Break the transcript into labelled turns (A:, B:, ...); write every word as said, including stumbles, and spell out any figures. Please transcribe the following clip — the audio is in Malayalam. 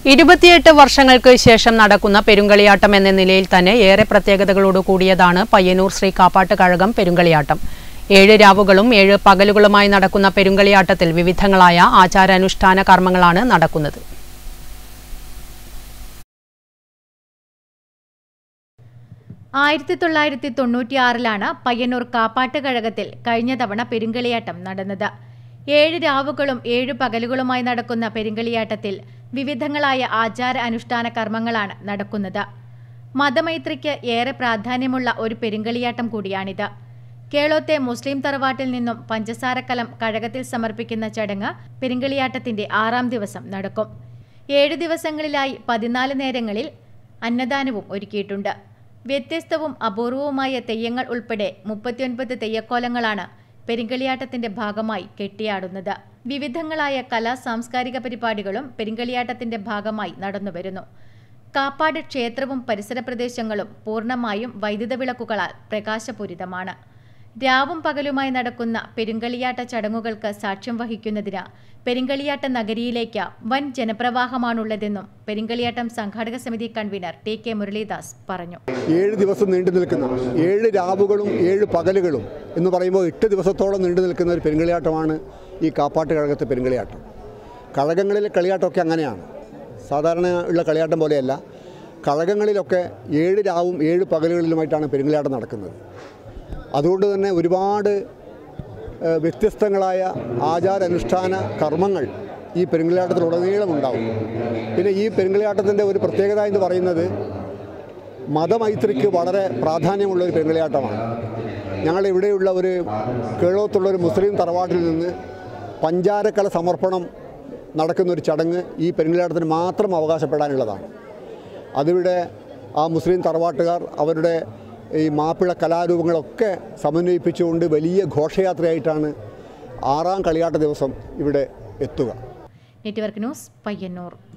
A: ഇരുപത്തിയെട്ട് വർഷങ്ങൾക്ക് ശേഷം നടക്കുന്ന പെരുങ്കളിയാട്ടം എന്ന നിലയിൽ തന്നെ ഏറെ പ്രത്യേകതകളോട് കൂടിയതാണ് പയ്യന്നൂർ ശ്രീ കാപ്പാട്ട് കഴകം പെരുങ്കളിയാട്ടം. ഏഴ് രാവുകളും ഏഴ് പകലുകളുമായി നടക്കുന്ന പെരുങ്കളിയാട്ടത്തിൽ വിവിധങ്ങളായ ആചാരാനുഷ്ഠാന കർമ്മങ്ങളാണ് നടക്കുന്നത്.
B: ആയിരത്തി തൊള്ളായിരത്തി തൊണ്ണൂറ്റിയാറിലാണ് പയ്യന്നൂർ കാപ്പാട്ട് കഴകത്തിൽ കഴിഞ്ഞ തവണ പെരുങ്കളിയാട്ടം നടന്നത്. ഏഴ് രാവുകളും ഏഴു പകലുകളുമായി നടക്കുന്ന പെരുങ്കളിയാട്ടത്തിൽ വിവിധങ്ങളായ ആചാര അനുഷ്ഠാന കർമ്മങ്ങളാണ് നടക്കുന്നത്. മതമൈത്രിക്ക് ഏറെ പ്രാധാന്യമുള്ള ഒരു പെരുങ്കളിയാട്ടം കൂടിയാണിത്. കേളോത്തെ മുസ്ലിം തറവാട്ടിൽ നിന്നും പഞ്ചസാരക്കലം കഴകത്തിൽ സമർപ്പിക്കുന്ന ചടങ്ങ് പെരുങ്കളിയാട്ടത്തിന്റെ ആറാം ദിവസം നടക്കും. ഏഴു ദിവസങ്ങളിലായി പതിനാല് നേരങ്ങളിൽ അന്നദാനവും ഒരുക്കിയിട്ടുണ്ട്. വ്യത്യസ്തവും അപൂർവവുമായ തെയ്യങ്ങൾ ഉൾപ്പെടെ മുപ്പത്തിയൊൻപത് തെയ്യക്കോലങ്ങളാണ് പെരുങ്കളിയാട്ടത്തിന്റെ ഭാഗമായി കെട്ടിയാടുന്നത്. വിവിധങ്ങളായ കലാ സാംസ്കാരിക പരിപാടികളും പെരുങ്കളിയാട്ടത്തിന്റെ ഭാഗമായി നടന്നുവരുന്നു. കാപ്പാട് ക്ഷേത്രവും പരിസര പ്രദേശങ്ങളും പൂർണ്ണമായും വൈദ്യുത വിളക്കുകളാൽ പ്രകാശപൂരിതമാണ്. രാവും പകലുമായി നടക്കുന്ന പെരുങ്കളിയാട്ട ചടങ്ങുകൾക്ക് സാക്ഷ്യം വഹിക്കുന്നതിന് പെരുങ്കളിയാട്ട നഗരിയിലേക്ക് വൻ ജനപ്രവാഹമാണുള്ളതെന്നും പെരുങ്കളിയാട്ടം സംഘാടക സമിതി കൺവീനർ ടി കെ മുരളീദാസ് പറഞ്ഞു.
C: ഏഴ് ദിവസം നീണ്ടു നിൽക്കുന്ന ഏഴ് രാവുകളും ഏഴ് പകലുകളും എന്ന് പറയുമ്പോൾ എട്ട് ദിവസത്തോളം നീണ്ടു നിൽക്കുന്ന ഒരു പെരുങ്കളിയാട്ടമാണ് ഈ കാപ്പാട്ട് കഴകത്തെ പെരുങ്കളിയാട്ടം. കഴകങ്ങളിലെ കളിയാട്ടമൊക്കെ അങ്ങനെയാണ്. സാധാരണ ഉള്ള കളിയാട്ടം പോലെയല്ല. കഴകങ്ങളിലൊക്കെ ഏഴ് രാവും ഏഴ് പകലുകളിലുമായിട്ടാണ് പെരുങ്കളിയാട്ടം നടക്കുന്നത്. അതുകൊണ്ട് തന്നെ ഒരുപാട് വ്യത്യസ്തങ്ങളായ ആചാരാനുഷ്ഠാന കർമ്മങ്ങൾ ഈ പെരുങ്കളിയാട്ടത്തിലുടനീളം ഉണ്ടാവും. പിന്നെ ഈ പെരുങ്കളിയാട്ടത്തിൻ്റെ ഒരു പ്രത്യേകത എന്ന് പറയുന്നത് മതമൈത്രിക്ക് വളരെ പ്രാധാന്യമുള്ള ഒരു പെരുങ്കളിയാട്ടമാണ്. ഞങ്ങളിവിടെയുള്ള ഒരു കേളോത്തുള്ളൊരു മുസ്ലിം തറവാട്ടിൽ നിന്ന് പഞ്ചാരക്കല സമർപ്പണം നടക്കുന്നൊരു ചടങ്ങ് ഈ പെരുങ്കളിയാട്ടത്തിന് മാത്രം അവകാശപ്പെടാനുള്ളതാണ്. അതിവിടെ ആ മുസ്ലിം തറവാട്ടുകാർ അവരുടെ ഈ മാപ്പിള കലാരൂപങ്ങളൊക്കെ സമന്വയിപ്പിച്ചുകൊണ്ട് വലിയ ഘോഷയാത്രയായിട്ടാണ് ആറാം കളിയാട്ട ദിവസം ഇവിടെ എത്തുക.
B: Network news, Payyanur.